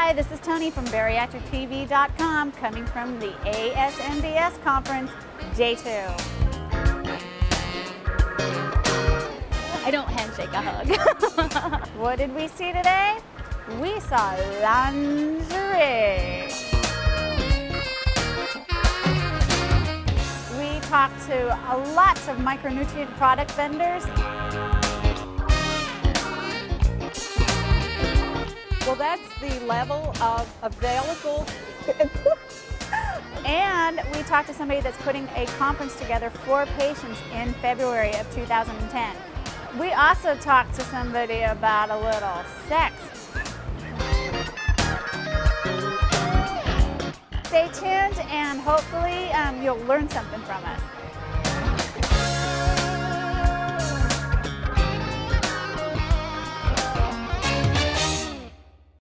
Hi, this is Tony from BariatricTV.com, coming from the ASMBS conference, day 2. I don't handshake, I hug. What did we see today? We saw lingerie. We talked to lots of micronutrient product vendors. Well, that's the level of available. And we talked to somebody that's putting a conference together for patients in February of 2010. We also talked to somebody about a little sex. Stay tuned and hopefully you'll learn something from us.